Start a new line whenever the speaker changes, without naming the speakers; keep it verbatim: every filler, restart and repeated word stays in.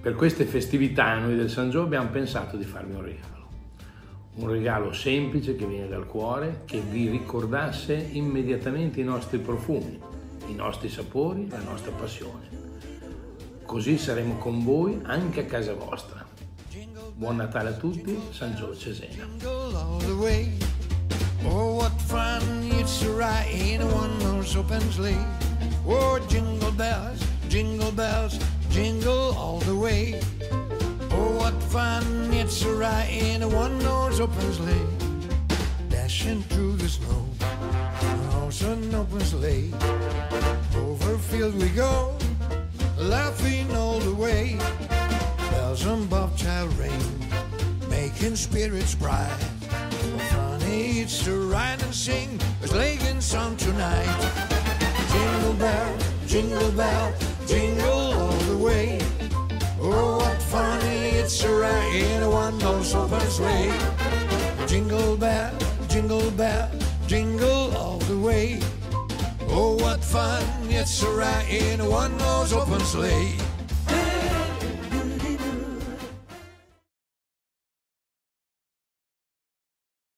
Per queste festività noi del San Gio abbiamo pensato di farvi un regalo. Un regalo semplice che viene dal cuore, che vi ricordasse immediatamente i nostri profumi, i nostri sapori, la nostra passione. Così saremo con voi anche a casa vostra. Buon Natale a tutti, San Gio Cesena.
Oh, what fun it's to ride in a one-horse open sleigh. Oh, jingle bells, jingle bells, jingle all the way. Oh, what fun it's to ride in a one-horse open sleigh. Dashing through the snow, on an open sleigh. Over field we go, laughing all the way. Bells on bobtail ring, making spirits bright. Funny it's to ride and sing a sleighing song tonight. Jingle bell, jingle bell, jingle all the way. Oh, what funny it's to ride in a one-horse open sleigh. Jingle bell, jingle bell, jingle all the way. Oh, what fun it's to ride in a one-horse open sleigh.